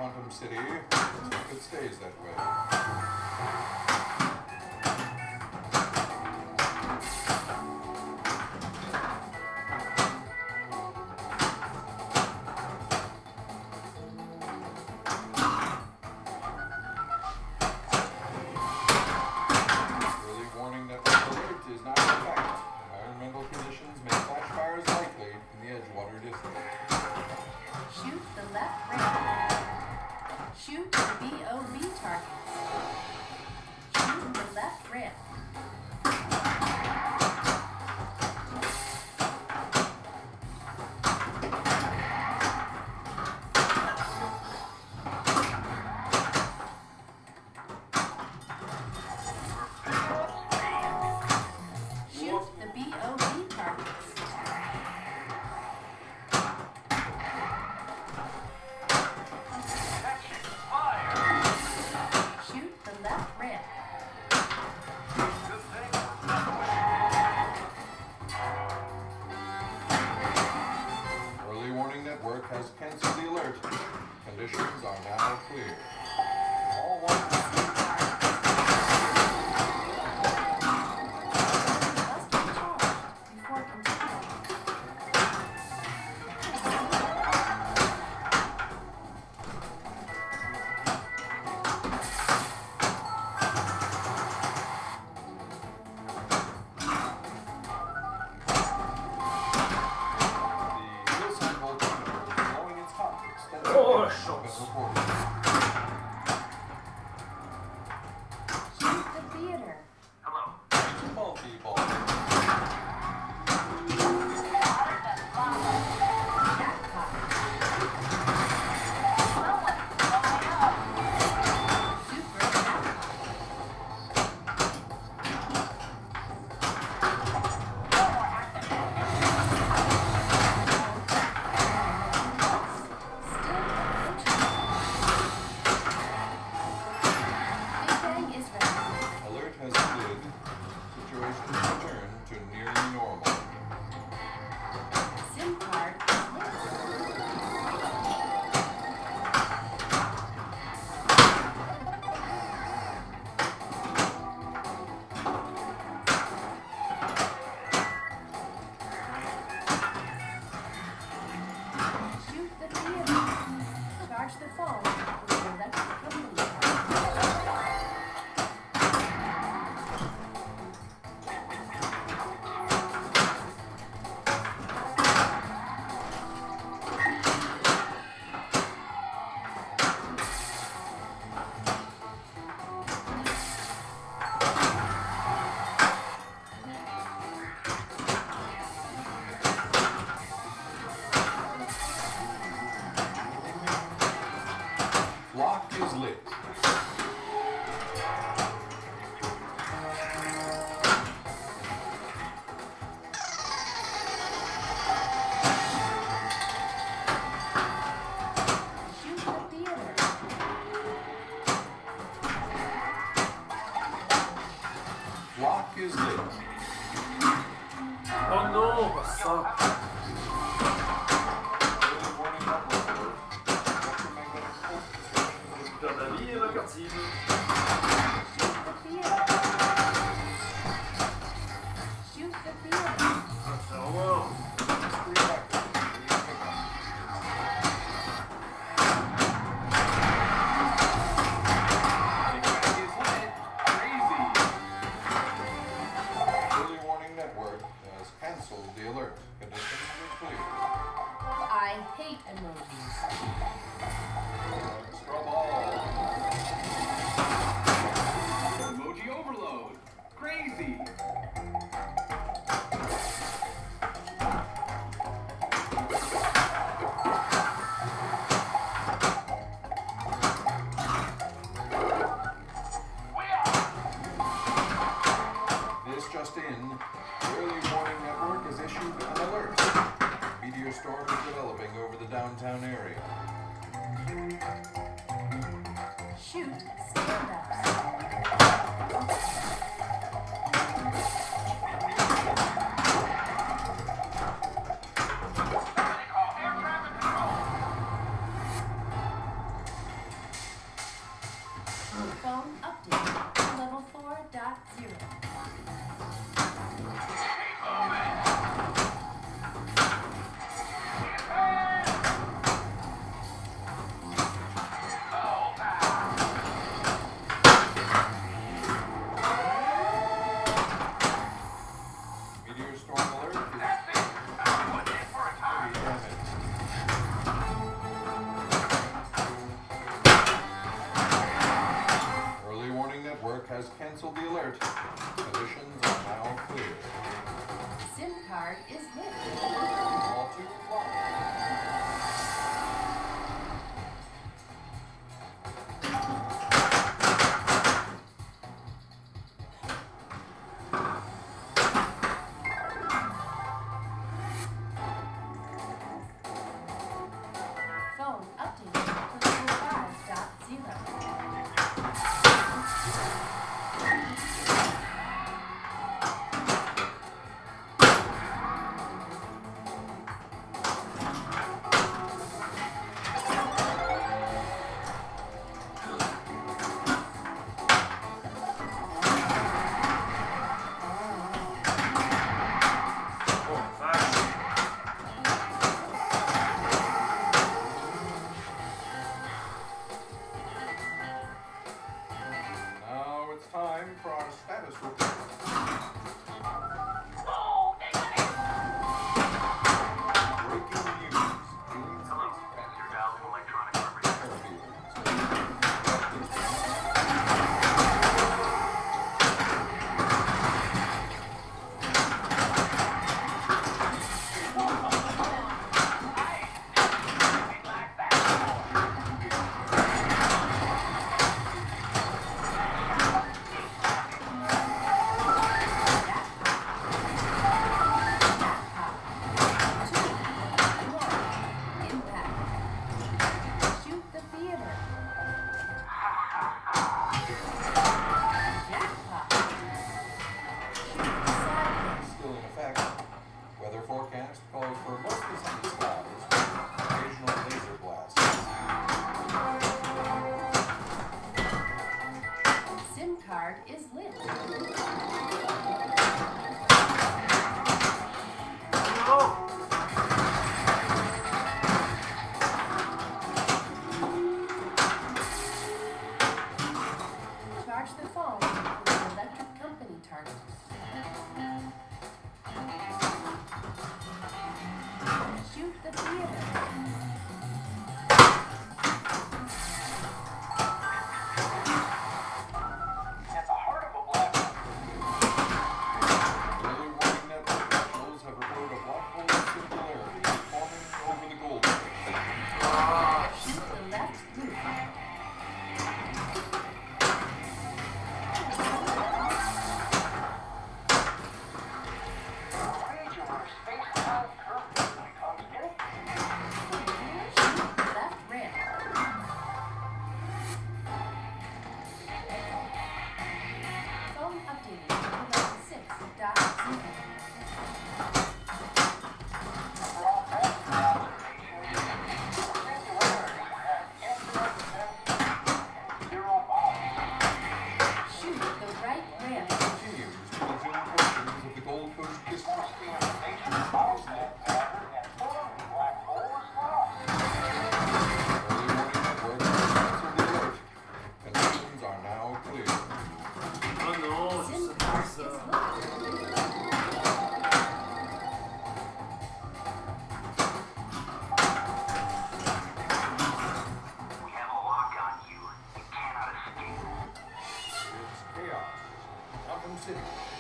Quantum City if it stays that way. Has canceled the alert. Conditions are now clear. All want is lit. Oh no, passò. Da lì ragazzino. The alert. Conditions are clear. I hate emojis. Scrub all. Emoji overload. Crazy. This just in. Early Warning Network has issued an alert. Meteor storm is developing over the downtown area. Shoot stand-ups. card is lit. All too clock. Phone updated to level 5.0. Oh, fast. Now it's time for our status report. Breaking news. Hello, this is your Dallas Electronic Representative. Impact. Shoot the theater. Jackpot. Shoot the sideways. Still in effect. Weather forecast calls for mostly sunny skies, occasional laser blasts. SIM card is lit. No! Charge the phone with the electric company target. Shoot the theater. At the heart of a black Early warning network officials have reported a black hole singularity forming over the Gold Coast. Shoot the left loop. regular space-time curve when it comes to Shoot the left ramp. Phone updated to level 6.0. Shoot the right ramp. Continues to consume portions of the Gold Coast district. Early warning network has canceled the alert. Conditions are now clear. Oh non, je SIM sais card pas is ça. lit. We have a lock on you. You cannot escape. It's chaos. Gotham City.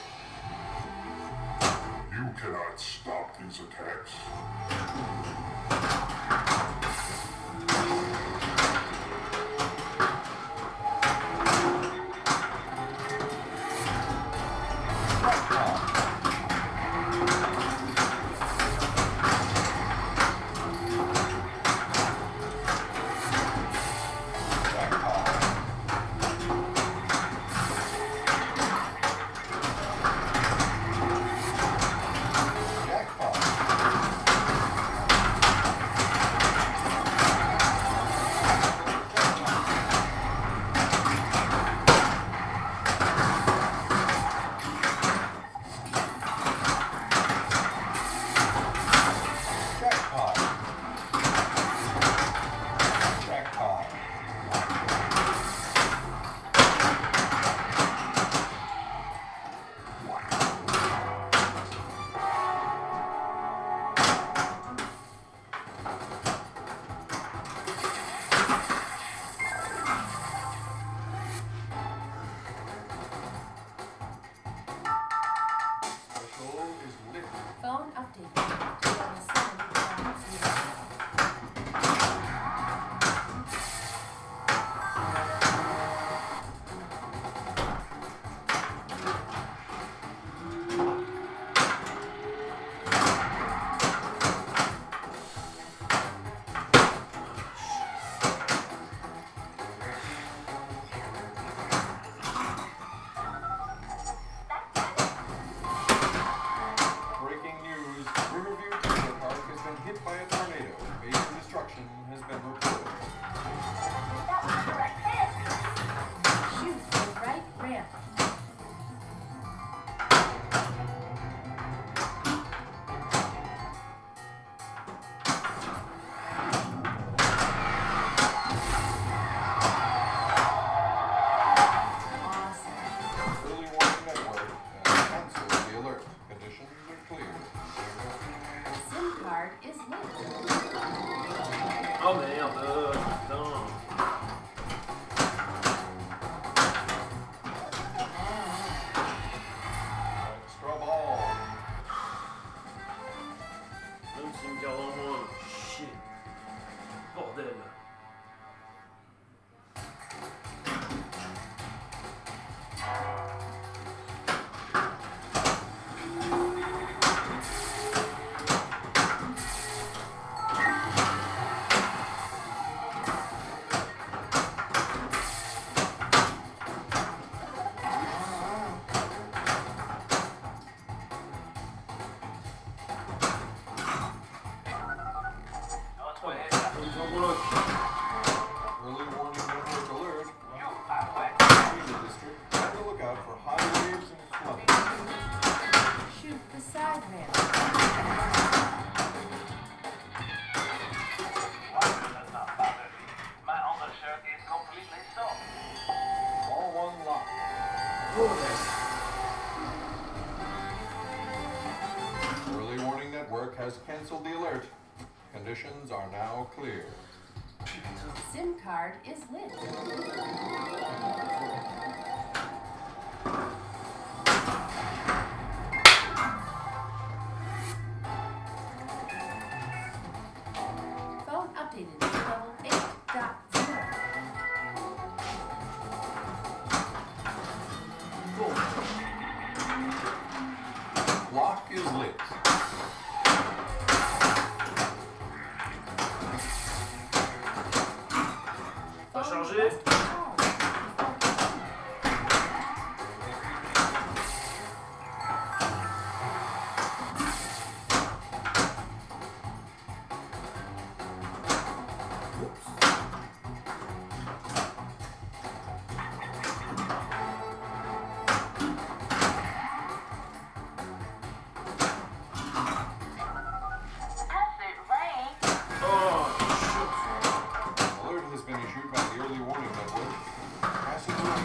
You cannot stop these attacks. Jackpot. updated. We are assigned Breaking news. Riverview Trailer Park has been hit by a tornado. Major destruction has been reported. That was the right fit. shoot the right ramp. Awesome. Early warning network has canceled the alert. Conditions are clear. SIM card is linked. Oh merde, putain. Extra ball. Même s'il me garde en moins. Shit. Bordel. Notre aide. Ils sont bloqués. Early warning network alert. You are wet. Marina District. Be on the lookout for high waves and flooding. Shoot the side ramp. Why does that not bother me? My undershirt is completely soaked. All one lock. Early warning network has canceled the alert. Conditions are now clear. SIM card is lit. Phone updated to level 8.0. Lock is lit. Pas Phone chargé. must be charged. Acid rain. Oh, Alert has been issued by the early warning network. Acid rain.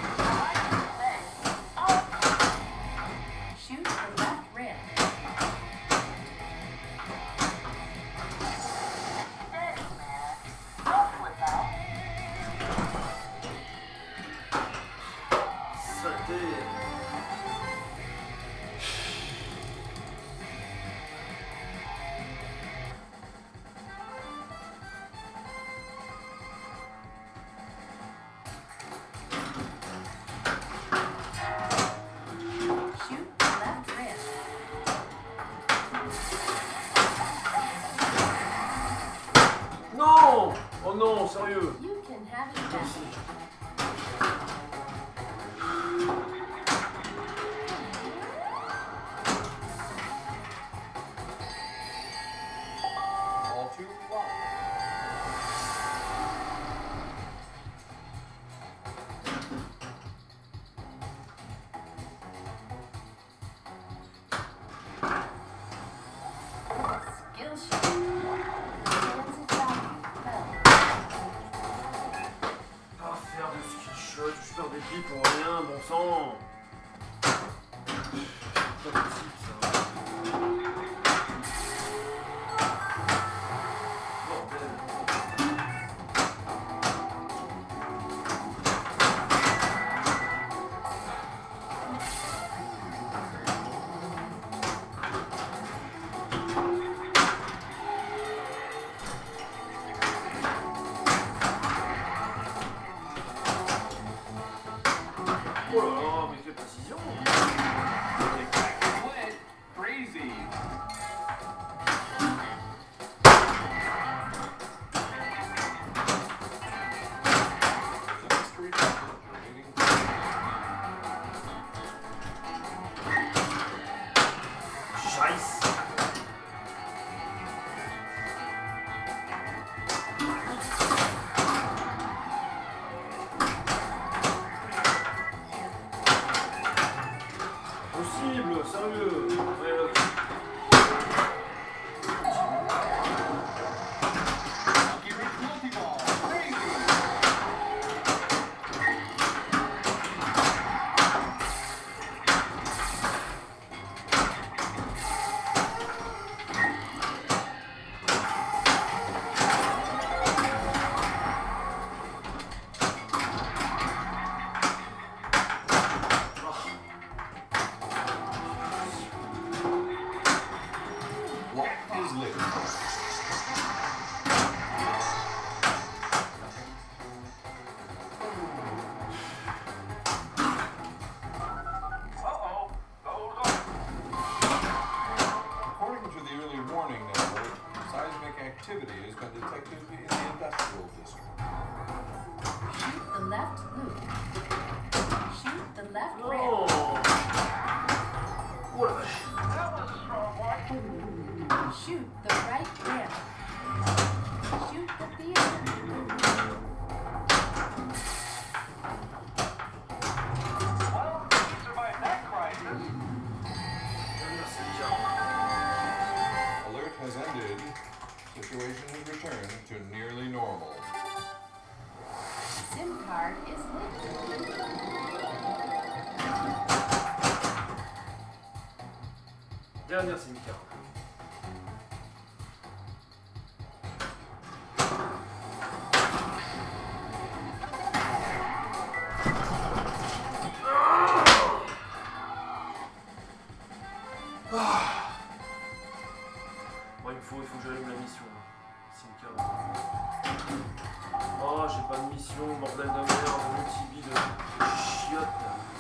Shoot the left ramp. Steady, man. Don't flip out. shit. Saleté. Shoot the left ramp. Non! Oh non, sérieux. You can have it back. All two lock. Skill shoot. Transit value fell. Pas faire de skill shot, je perds des billes pour rien, bon sang. C'est pas possible ça. Bordel. lit. Uh-oh. Those are... According to the early warning network, seismic activity has been detected in the industrial district. Shoot the left loop. Shoot the left Non. ramp. Oh la vache. That was a strong one. Shoot the right ramp. Shoot the theater. Well, you survived that crisis. Dernier cimetière. Alert has ended. Situation has returned to nearly normal. SIM card is lit. Dernier cimetière. Bon, il faut que j'allume la mission. Cimetière. Oh, j'ai pas de mission, bordel de merde, multibi de chiotte.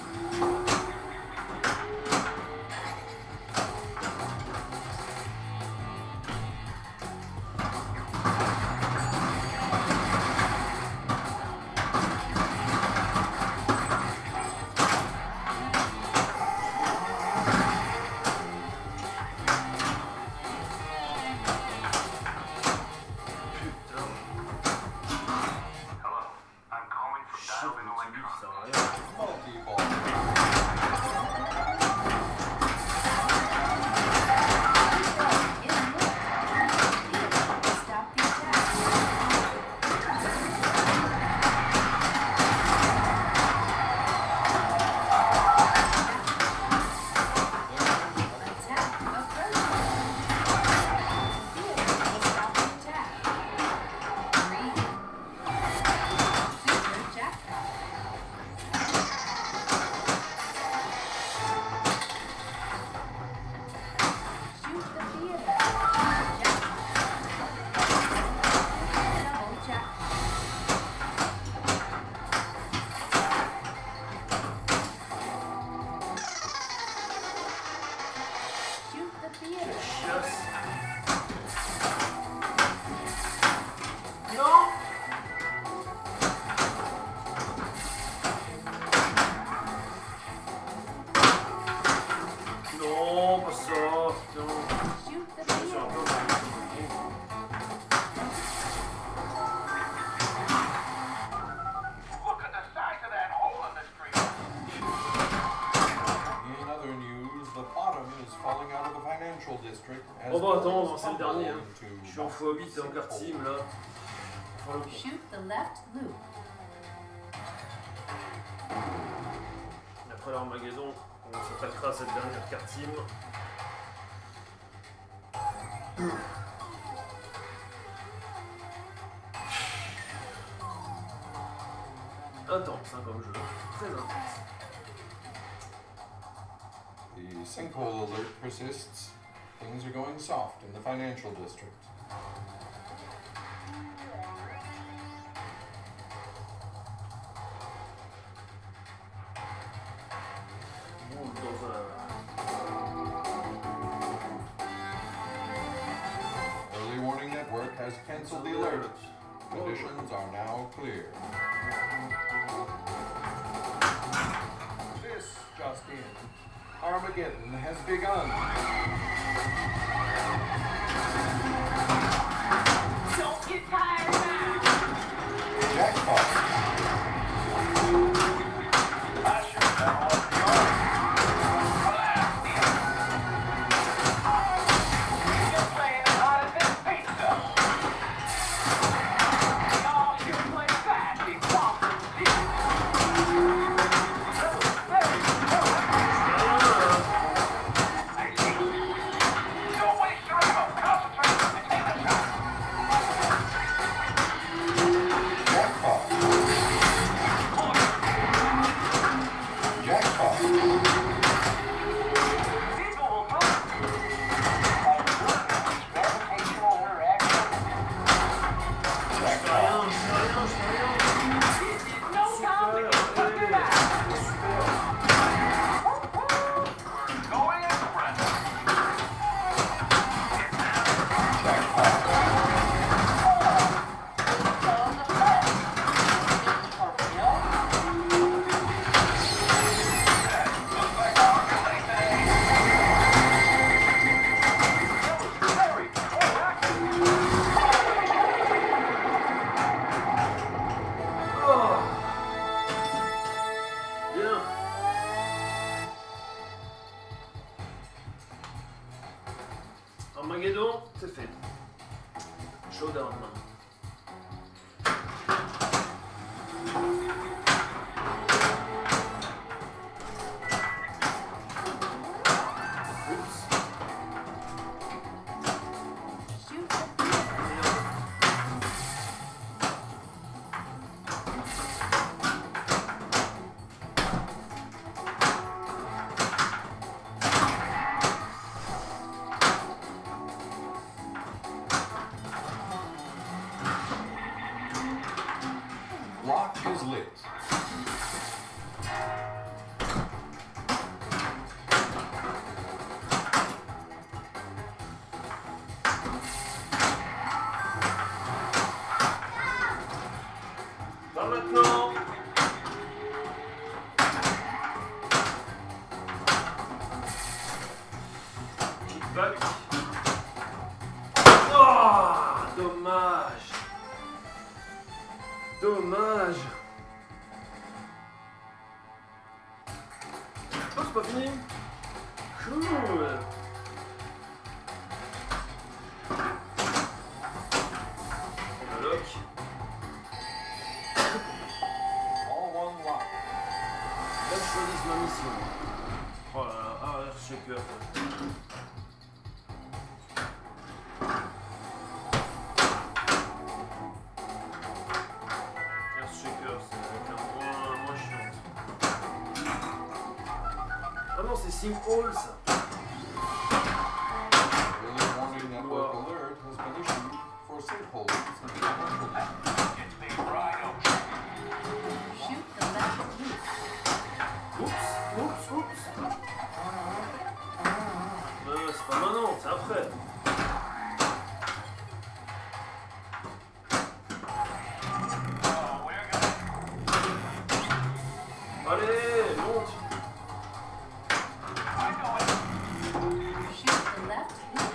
Hello, I'm calling from Shit, Dialed-In multibi, Electronics. ça sert à rien. Multi-ball. Is lit. Theater. Stop the attack. Attack approaching. Theater. Stop the attack. Breathe. Super jackpot. Shoot the theater. Jackpot. Double jackpot. Shoot the theater. Chiasse. Non. Non, pas ça. Non. Shoot the Sur un theater. peu, Look at the size of that hole in the street. In other news, the bottom is falling out of the financial district as Oh bah attends, birds c'est le tumble dernier. Hein. into Je suis en x8 et en carte massive team là. Enfin, le Shoot the left loop. Après l'Armageddon, on s'attaquera à cette dernière carte team. Intense hein, comme jeu. Très intense. The sinkhole alert persists. Things are going soft in the financial district. Boule dans un... Early Warning Network has canceled the alert. Conditions are now clear. This just in. Armageddon has begun. Don't get tired now. Jackpot. I sure fell off the arm. You're playing hot as this pizza. No, you play fast, you fucking I see Armageddon, c'est fait. Showdown. Shoot the theater. Lock is lit. Pas maintenant. Kickback. Oh, dommage. Dommage. Oh, c'est pas fini. Cool. On le lock. All one lock. Là, je choisis ma mission. Oh là là, ah, Earthshaker. Earthshaker, c'est moins chiant. Ah non, c'est Sinkhole ça. Early warning network alert has been issued for sinkholes in the commercial district. It's being right open. Shoot the left loop. Oups. C'est pas maintenant, c'est après. Oh, we're gonna. Allez, monte. I know it. Shoot the left loop.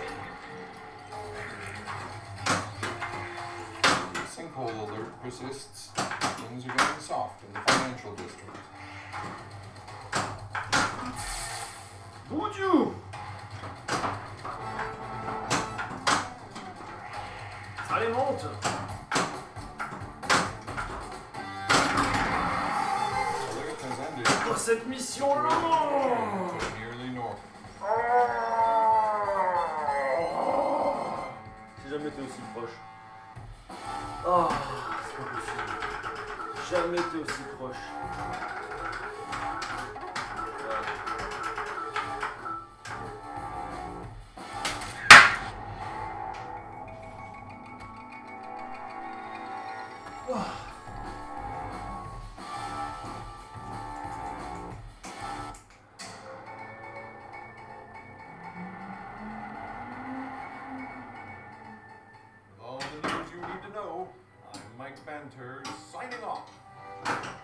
Sinkhole alert persists. Things are getting soft in the financial district. Boudiou. Allez, monte. Alert has ended. Oh, cette mission là. Nearly north. J'ai jamais été aussi proche. Oh, c'est pas possible. Jamais été aussi proche. All the news you need to know. I'm Mike Banter, signing off.